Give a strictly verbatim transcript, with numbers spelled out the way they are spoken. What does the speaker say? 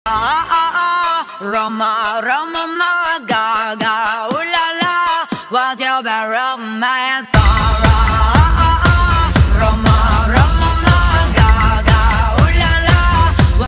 Ah ah ah, Roma, Roma, ma, ga ga, ooh la la, what's your bad romance?